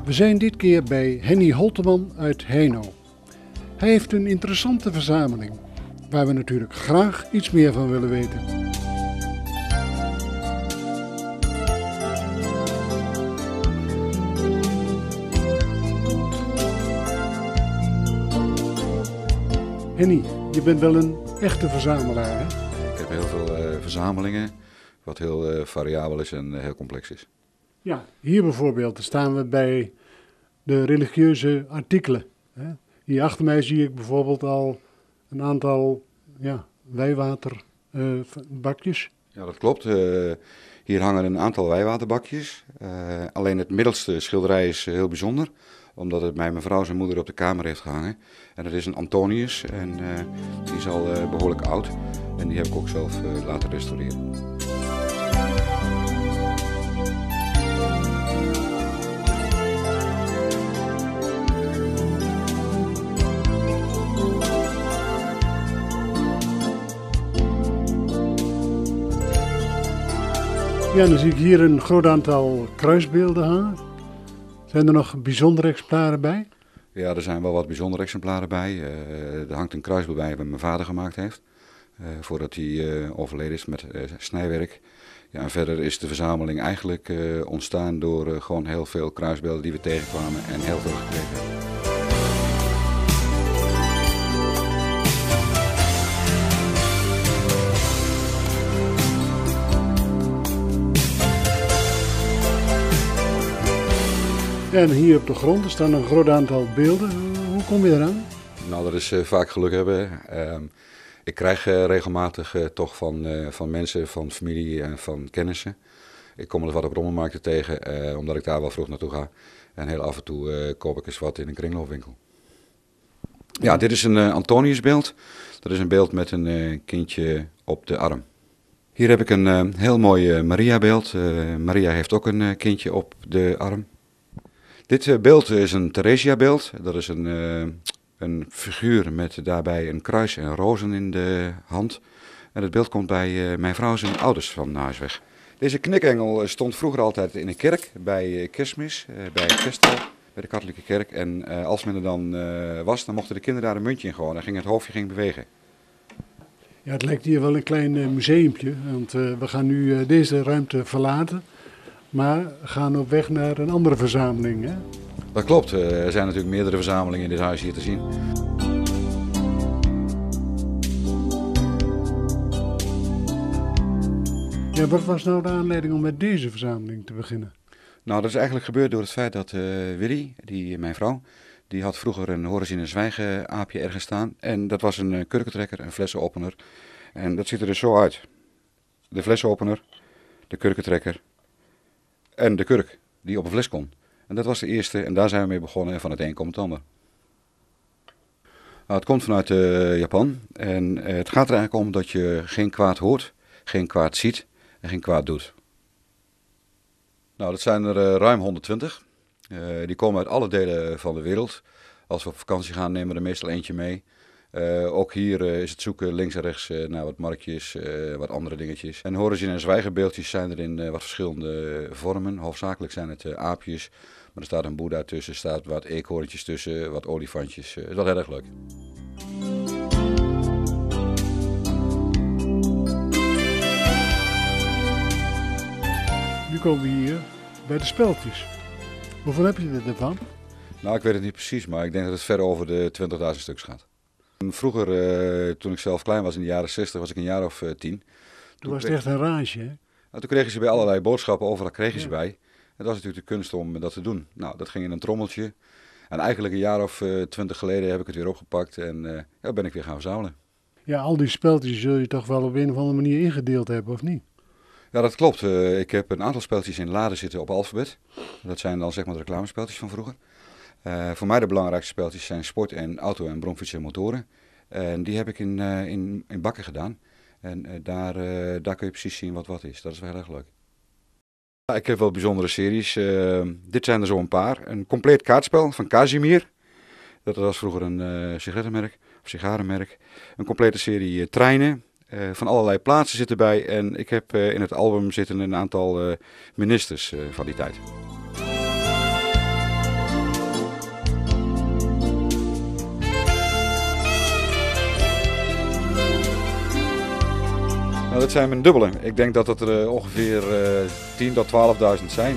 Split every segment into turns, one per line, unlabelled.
We zijn dit keer bij Henny Holteman uit Heino. Hij heeft een interessante verzameling, waar we natuurlijk graag iets meer van willen weten. Henny, je bent wel een echte verzamelaar, hè?
Ik heb heel veel verzamelingen, wat heel variabel is en heel complex is.
Ja, hier bijvoorbeeld staan we bij de religieuze artikelen. Hier achter mij zie ik bijvoorbeeld al een aantal wijwaterbakjes.
Ja, dat klopt. Hier hangen een aantal wijwaterbakjes. Alleen het middelste schilderij is heel bijzonder, omdat het bij mijn vrouw zijn moeder op de kamer heeft gehangen. En dat is een Antonius en die is al behoorlijk oud en die heb ik ook zelf laten restaureren.
Ja, dan zie ik hier een groot aantal kruisbeelden hangen. Zijn er nog bijzondere exemplaren bij?
Ja, er zijn wel wat bijzondere exemplaren bij. Er hangt een kruisbeeld bij wat mijn vader gemaakt heeft, voordat hij overleden is met snijwerk. Ja, en verder is de verzameling eigenlijk ontstaan door gewoon heel veel kruisbeelden die we tegenkwamen en heel veel gekregen hebben.
En hier op de grond staan een groot aantal beelden. Hoe kom je eraan?
Nou, dat is vaak geluk hebben. Ik krijg regelmatig toch van mensen, van familie en van kennissen. Ik kom er wat op rommelmarkten tegen, omdat ik daar wel vroeg naartoe ga. En heel af en toe koop ik eens wat in een kringloopwinkel. Ja, dit is een Antoniusbeeld. Dat is een beeld met een kindje op de arm. Hier heb ik een heel mooi Maria-beeld. Maria heeft ook een kindje op de arm. Dit beeld is een Theresia-beeld. Dat is een figuur met daarbij een kruis en rozen in de hand. En het beeld komt bij mijn vrouw zijn ouders van huis weg. Deze knikengel stond vroeger altijd in een kerk bij kerstmis, bij het festtaal, bij de katholieke kerk. En als men er dan was, dan mochten de kinderen daar een muntje in gooien. Dan ging het hoofdje bewegen.
Ja, het lijkt hier wel een klein museumpje, want we gaan nu deze ruimte verlaten. Maar gaan op weg naar een andere verzameling, hè?
Dat klopt. Er zijn natuurlijk meerdere verzamelingen in dit huis hier te zien.
Ja, wat was nou de aanleiding om met deze verzameling te beginnen?
Nou, dat is eigenlijk gebeurd door het feit dat Willy, mijn vrouw, die had vroeger een horen zien en zwijgen aapje ergens staan. En dat was een kurkentrekker, een flessenopener. En dat ziet er dus zo uit. De flessenopener, de kurkentrekker en de kurk die op een fles kon. En dat was de eerste en daar zijn we mee begonnen en van het een komt het ander. Nou, het komt vanuit Japan en het gaat er eigenlijk om dat je geen kwaad hoort, geen kwaad ziet en geen kwaad doet. Nou, dat zijn er ruim 120. Die komen uit alle delen van de wereld. Als we op vakantie gaan nemen we er meestal eentje mee. Ook hier is het zoeken links en rechts naar wat markjes, wat andere dingetjes. En horen zien en zwijgenbeeldjes zijn er in wat verschillende vormen. Hoofdzakelijk zijn het aapjes, maar er staat een boeddha tussen, er staat wat eekhoorntjes tussen, wat olifantjes. Dat is wel heel erg leuk.
Nu komen we hier bij de speltjes. Hoeveel heb je ervan?
Nou, ik weet het niet precies, maar ik denk dat het ver over de 20.000 stuks gaat. Vroeger, toen ik zelf klein was in de jaren 60, was ik een jaar of 10.
Toen was het echt een rage, hè?
Nou, toen kreeg je ze bij allerlei boodschappen, overal kreeg je ze bij. En dat was natuurlijk de kunst om dat te doen. Nou, dat ging in een trommeltje. En eigenlijk een jaar of 20 geleden heb ik het weer opgepakt en ben ik weer gaan verzamelen.
Ja, al die speltjes zul je toch wel op een of andere manier ingedeeld hebben, of niet?
Ja, dat klopt. Ik heb een aantal speltjes in laden zitten op alfabet. Dat zijn dan zeg maar de reclamespeltjes van vroeger. Voor mij de belangrijkste speltjes zijn sport en auto en bromfietsen en motoren. En die heb ik in bakken gedaan. En daar kun je precies zien wat is. Dat is wel heel erg leuk. Ja, ik heb wel bijzondere series. Dit zijn er zo een paar. Een compleet kaartspel van Casimir. Dat was vroeger een sigarettenmerk of sigarenmerk. Een complete serie treinen. Van allerlei plaatsen zitten erbij. En ik heb in het album zitten een aantal ministers van die tijd. Nou, dat zijn mijn dubbele. Ik denk dat het er ongeveer 10.000 tot 12.000 zijn.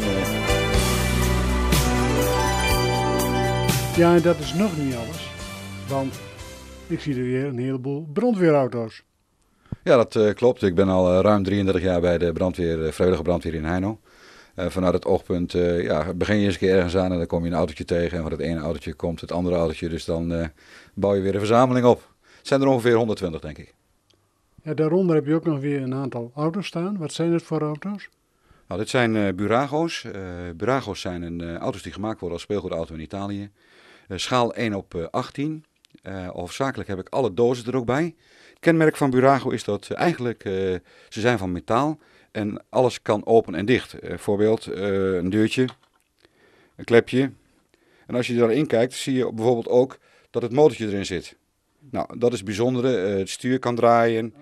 Ja, en dat is nog niet alles. Want ik zie er weer een heleboel brandweerauto's.
Ja, dat klopt. Ik ben al ruim 33 jaar bij de brandweer, vrijwillige brandweer in Heino. Vanuit het oogpunt, begin je eens een keer ergens aan en dan kom je een autootje tegen. En van het ene autootje komt het andere autootje. Dus dan bouw je weer een verzameling op. Het zijn er ongeveer 120, denk ik.
Ja, daaronder heb je ook nog weer een aantal auto's staan. Wat zijn het voor auto's?
Nou, dit zijn Burago's. Burago's zijn auto's die gemaakt worden als speelgoedauto in Italië. Schaal 1/18. Hoofdzakelijk heb ik alle dozen er ook bij. Het kenmerk van Burago is dat eigenlijk, ze zijn van metaal en alles kan open en dicht. Voorbeeld, een deurtje, een klepje. En als je daarin kijkt, zie je bijvoorbeeld ook dat het motortje erin zit. Nou, dat is het bijzondere. Het stuur kan draaien.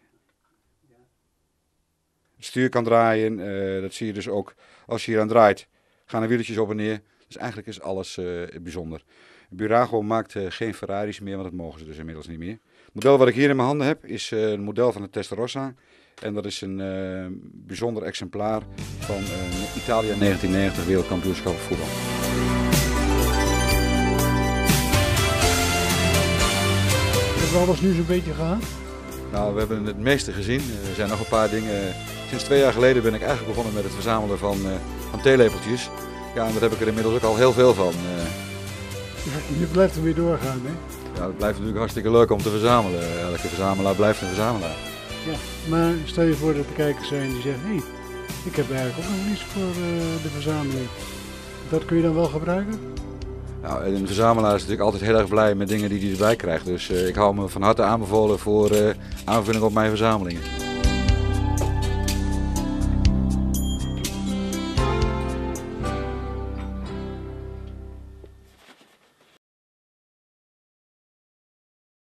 Het stuur kan draaien. Dat zie je dus ook als je hier aan draait. Gaan de wieltjes op en neer. Dus eigenlijk is alles bijzonder. Burago maakt geen Ferraris meer, want dat mogen ze dus inmiddels niet meer. Het model wat ik hier in mijn handen heb is een model van de Testarossa. En dat is een bijzonder exemplaar van Italië 1990 wereldkampioenschap voetbal.
Hebben we alles nu zo'n beetje gehad?
Nou, we hebben het meeste gezien. Er zijn nog een paar dingen. Sinds 2 jaar geleden ben ik eigenlijk begonnen met het verzamelen van theelepeltjes. Ja, en daar heb ik er inmiddels ook al heel veel van.
Je blijft er weer doorgaan, hè?
Ja, het blijft natuurlijk hartstikke leuk om te verzamelen. Elke verzamelaar blijft een verzamelaar.
Ja, maar stel je voor dat er kijkers zijn die zeggen, hé, ik heb eigenlijk ook nog iets voor de verzameling. Dat kun je dan wel gebruiken?
Nou, een verzamelaar is natuurlijk altijd heel erg blij met dingen die hij erbij krijgt. Dus ik hou me van harte aanbevolen voor aanvulling op mijn verzamelingen.